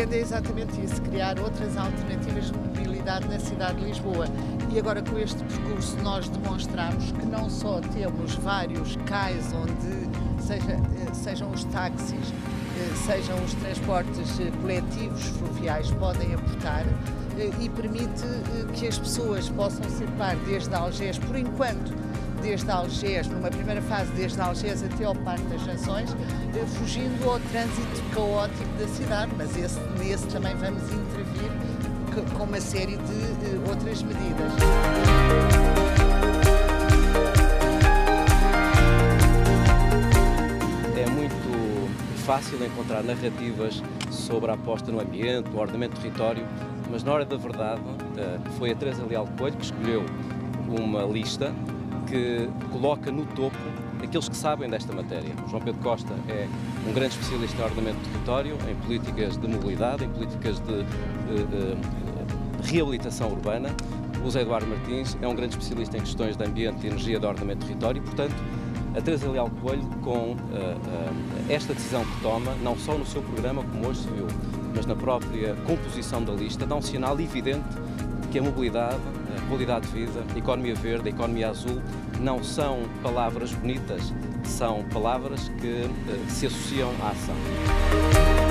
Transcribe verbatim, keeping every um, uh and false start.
pretende é exatamente isso, criar outras alternativas de mobilidade na cidade de Lisboa. E agora com este percurso nós demonstramos que não só temos vários cais onde seja, sejam os táxis, sejam os transportes coletivos fluviais podem aportar e permite que as pessoas possam circular desde Algés, por enquanto, desde Algés, numa primeira fase, desde Algés até ao Parque das Nações, fugindo ao trânsito caótico da cidade, mas esse, nesse também vamos intervir com uma série de outras medidas. É muito fácil encontrar narrativas sobre a aposta no ambiente, no ordenamento do território, mas na hora da verdade foi a Teresa Leal Coelho que escolheu uma lista que coloca no topo aqueles que sabem desta matéria. O João Pedro Costa é um grande especialista em ordenamento do território, em políticas de mobilidade, em políticas de, de, de reabilitação urbana. O José Eduardo Martins é um grande especialista em questões de ambiente, de energia, de ordenamento do território. Portanto, a Teresa Leal Coelho, com uh, uh, esta decisão que toma, não só no seu programa, como hoje se viu, mas na própria composição da lista, dá um sinal evidente que a mobilidade, a qualidade de vida, a economia verde, a economia azul, não são palavras bonitas, são palavras que uh, se associam à ação.